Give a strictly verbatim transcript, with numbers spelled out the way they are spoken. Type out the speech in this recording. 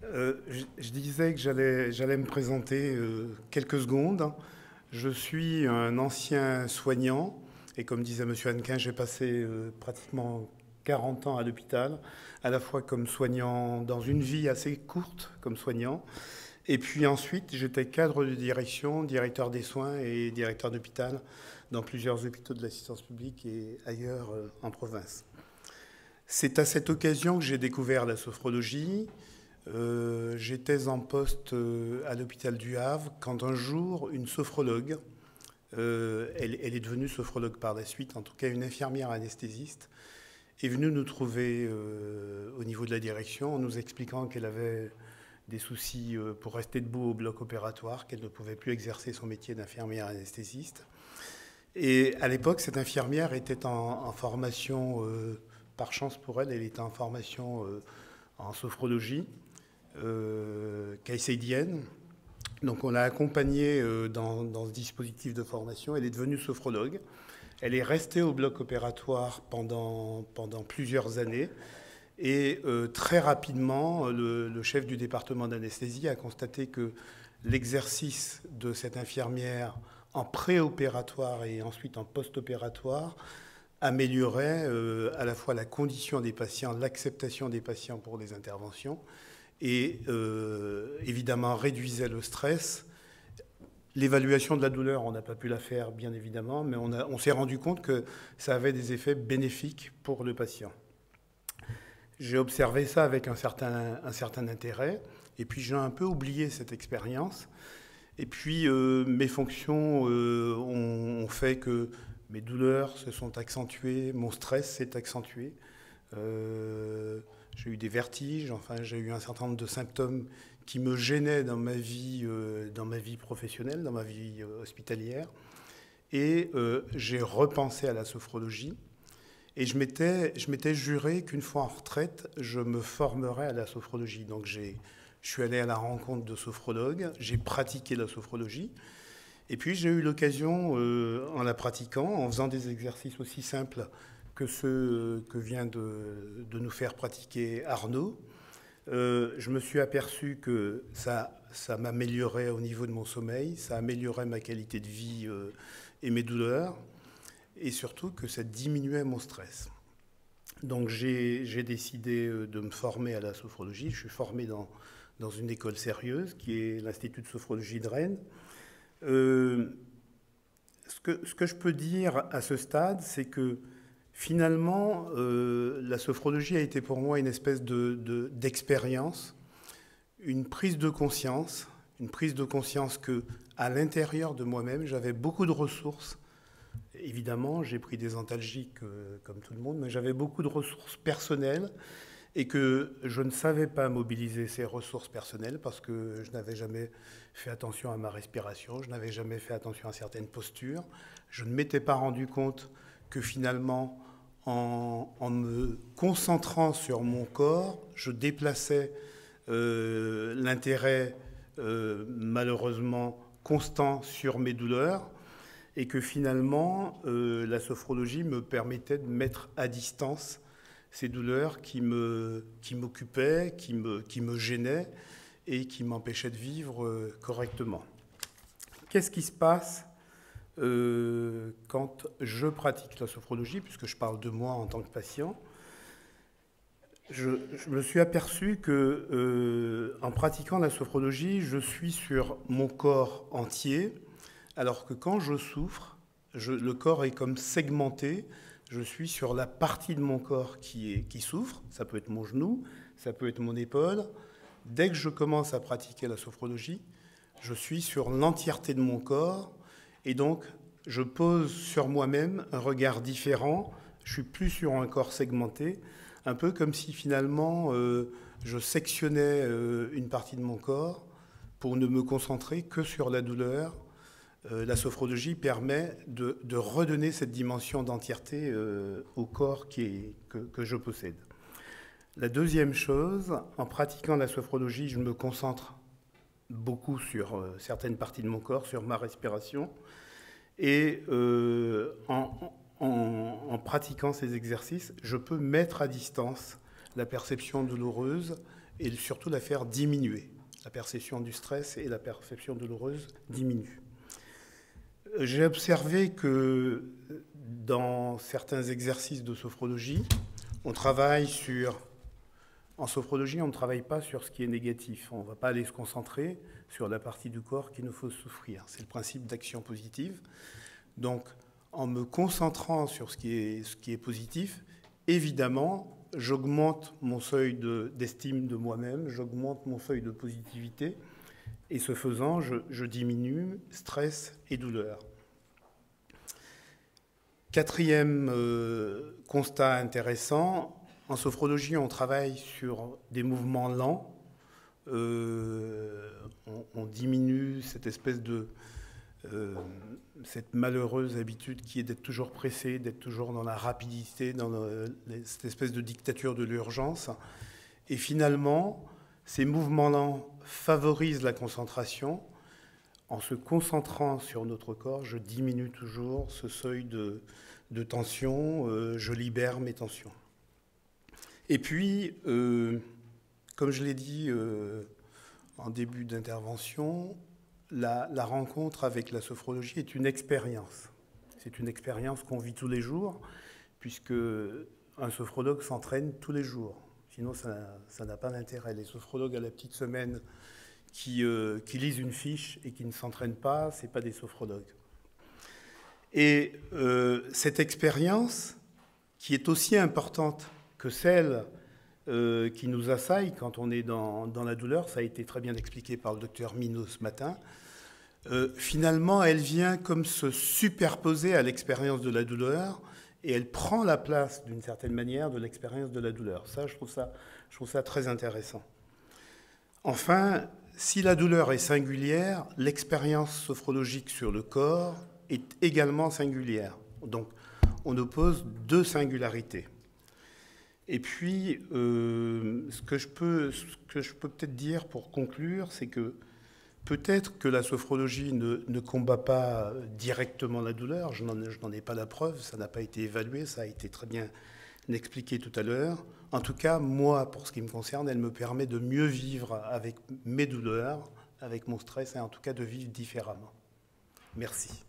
Euh, je, je disais que j'allais, j'allais me présenter euh, quelques secondes. Je suis un ancien soignant et comme disait M. Hannequin, j'ai passé euh, pratiquement quarante ans à l'hôpital, à la fois comme soignant dans une vie assez courte comme soignant, et puis ensuite j'étais cadre de direction, directeur des soins et directeur d'hôpital dans plusieurs hôpitaux de l'assistance publique et ailleurs euh, en province. C'est à cette occasion que j'ai découvert la sophrologie. Euh, j'étais en poste euh, à l'hôpital du Havre quand un jour une sophrologue, euh, elle, elle est devenue sophrologue par la suite, en tout cas une infirmière anesthésiste, est venue nous trouver euh, au niveau de la direction en nous expliquant qu'elle avait des soucis euh, pour rester debout au bloc opératoire, qu'elle ne pouvait plus exercer son métier d'infirmière anesthésiste. Et à l'époque, cette infirmière était en, en formation, euh, par chance pour elle, elle était en formation euh, en sophrologie. Euh, caïcédienne. Donc on l'a accompagnée euh, dans, dans ce dispositif de formation. Elle est devenue sophrologue. Elle est restée au bloc opératoire pendant, pendant plusieurs années. Et euh, très rapidement, le, le chef du département d'anesthésie a constaté que l'exercice de cette infirmière en préopératoire et ensuite en post-opératoire améliorait euh, à la fois la condition des patients, l'acceptation des patients pour des interventions, et euh, évidemment réduisait le stress. L'évaluation de la douleur, on n'a pas pu la faire, bien évidemment, mais on, on s'est rendu compte que ça avait des effets bénéfiques pour le patient. J'ai observé ça avec un certain, un certain intérêt, et puis j'ai un peu oublié cette expérience. Et puis euh, mes fonctions euh, ont, ont fait que mes douleurs se sont accentuées, mon stress s'est accentué. Euh, j'ai eu des vertiges, enfin j'ai eu un certain nombre de symptômes qui me gênaient dans ma vie, euh, dans ma vie professionnelle, dans ma vie euh, hospitalière. Et euh, j'ai repensé à la sophrologie. Et je m'étais, je m'étais juré qu'une fois en retraite, je me formerais à la sophrologie. Donc j'ai, je suis allé à la rencontre de sophrologues, j'ai pratiqué la sophrologie. Et puis j'ai eu l'occasion, euh, en la pratiquant, en faisant des exercices aussi simples que ceux que vient de, de nous faire pratiquer Arnaud, euh, je me suis aperçu que ça, ça m'améliorait au niveau de mon sommeil, ça améliorait ma qualité de vie euh, et mes douleurs, et surtout que ça diminuait mon stress. Donc j'ai, j'ai décidé de me former à la sophrologie. Je suis formé dans, dans une école sérieuse qui est l'Institut de sophrologie de Rennes. Euh, ce que, ce que je peux dire à ce stade, c'est que finalement, euh, la sophrologie a été pour moi une espèce de, de, d'expérience, une prise de conscience, une prise de conscience que, à l'intérieur de moi-même, j'avais beaucoup de ressources. Évidemment, j'ai pris des antalgiques euh, comme tout le monde, mais j'avais beaucoup de ressources personnelles et que je ne savais pas mobiliser ces ressources personnelles parce que je n'avais jamais fait attention à ma respiration, je n'avais jamais fait attention à certaines postures. Je ne m'étais pas rendu compte que finalement, en, en me concentrant sur mon corps, je déplaçais euh, l'intérêt euh, malheureusement constant sur mes douleurs et que finalement, euh, la sophrologie me permettait de mettre à distance ces douleurs qui, me, qui m'occupaient, qui me, qui me gênaient et qui m'empêchaient de vivre euh, correctement. Qu'est-ce qui se passe euh, quand je pratique la sophrologie, puisque je parle de moi en tant que patient? Je, je me suis aperçu que, euh, en pratiquant la sophrologie, je suis sur mon corps entier, alors que quand je souffre, je, le corps est comme segmenté. Je suis sur la partie de mon corps qui, est, qui souffre. Ça peut être mon genou, ça peut être mon épaule. Dès que je commence à pratiquer la sophrologie, je suis sur l'entièreté de mon corps. Et donc, je pose sur moi-même un regard différent. Je suis plus sur un corps segmenté, un peu comme si finalement euh, je sectionnais euh, une partie de mon corps pour ne me concentrer que sur la douleur. Euh, la sophrologie permet de, de redonner cette dimension d'entièreté euh, au corps qui est, que, que je possède. La deuxième chose, en pratiquant la sophrologie, je me concentre beaucoup sur euh, certaines parties de mon corps, sur ma respiration, et euh, en, en, en pratiquant ces exercices, je peux mettre à distance la perception douloureuse et surtout la faire diminuer. La perception du stress et la perception douloureuse diminuent. J'ai observé que dans certains exercices de sophrologie, on travaille sur... En sophrologie, on ne travaille pas sur ce qui est négatif. On ne va pas aller se concentrer sur la partie du corps qui nous fait souffrir. C'est le principe d'action positive. Donc, en me concentrant sur ce qui est, ce qui est positif, évidemment, j'augmente mon seuil de, d'estime de moi-même, j'augmente mon seuil de positivité, et ce faisant, je, je diminue stress et douleur. Quatrième euh, constat intéressant, en sophrologie, on travaille sur des mouvements lents. Euh, on, on diminue cette espèce de... Euh, cette malheureuse habitude qui est d'être toujours pressé, d'être toujours dans la rapidité, dans le, cette espèce de dictature de l'urgence. Et finalement, ces mouvements lents favorisent la concentration. En se concentrant sur notre corps, je diminue toujours ce seuil de, de tension, euh, je libère mes tensions. Et puis, euh, comme je l'ai dit euh, en début d'intervention, la, la rencontre avec la sophrologie est une expérience. C'est une expérience qu'on vit tous les jours, puisque un sophrologue s'entraîne tous les jours. Sinon, ça, ça n'a pas d'intérêt. Les sophrologues à la petite semaine qui, euh, qui lisent une fiche et qui ne s'entraînent pas, ce n'est pas des sophrologues. Et euh, cette expérience, qui est aussi importante que celle euh, qui nous assaille quand on est dans, dans la douleur, ça a été très bien expliqué par le docteur Minot ce matin, euh, finalement, elle vient comme se superposer à l'expérience de la douleur et elle prend la place, d'une certaine manière, de l'expérience de la douleur. Ça, je trouve ça, je trouve ça très intéressant. Enfin, si la douleur est singulière, l'expérience sophrologique sur le corps est également singulière. Donc, on oppose deux singularités. Et puis, euh, ce que je peux, ce que je peux peut-être dire pour conclure, c'est que peut-être que la sophrologie ne, ne combat pas directement la douleur, je n'en, je n'en ai pas la preuve, ça n'a pas été évalué, ça a été très bien expliqué tout à l'heure. En tout cas, moi, pour ce qui me concerne, elle me permet de mieux vivre avec mes douleurs, avec mon stress, et en tout cas de vivre différemment. Merci.